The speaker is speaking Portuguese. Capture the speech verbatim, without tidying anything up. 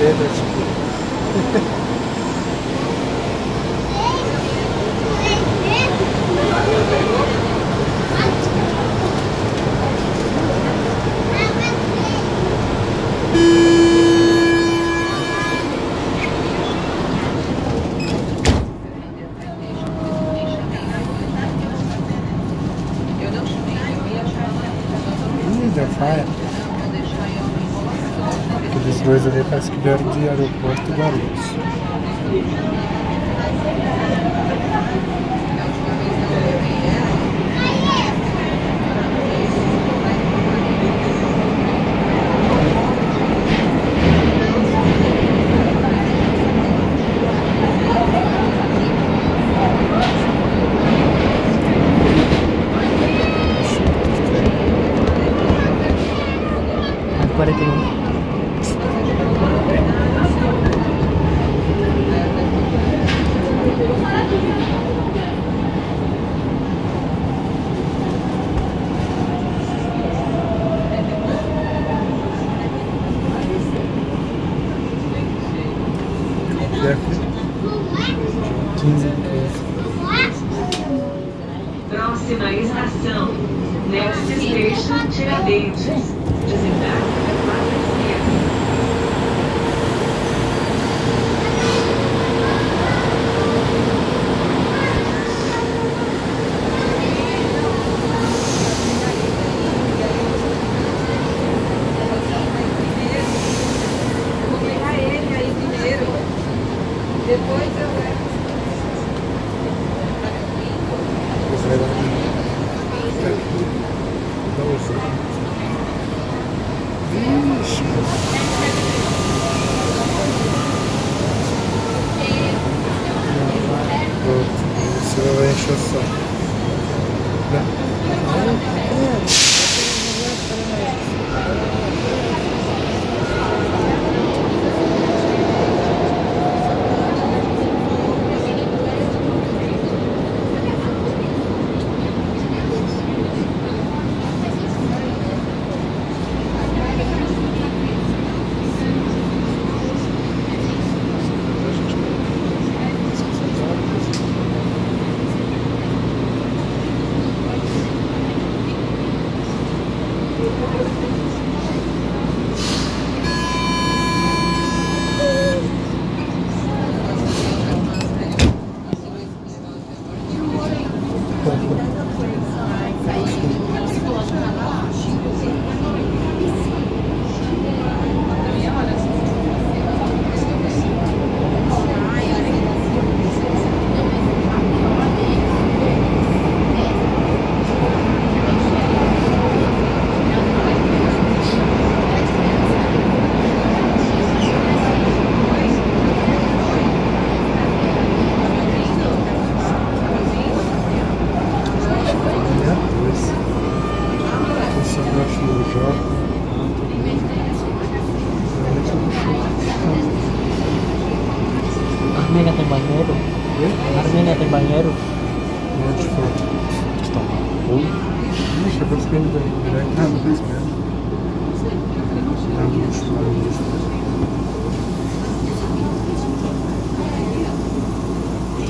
pedra, tipo. Deu faia. Aqueles dois ali parece que vieram de aeroporto e Guarulhos. quarenta e um. Próxima estação, Next Station, Tiradentes. Desembarque na quadra esquerda. Vou pegar ele aí primeiro. Depois eu levo. Você vai dar um... Vixe, você vai encher o saco. Armênia tem banheiro? Oi? Armênia tem banheiro? Onde foi? Estão. Ixi, eu vou ficar indo direto. Ah, não fez mesmo.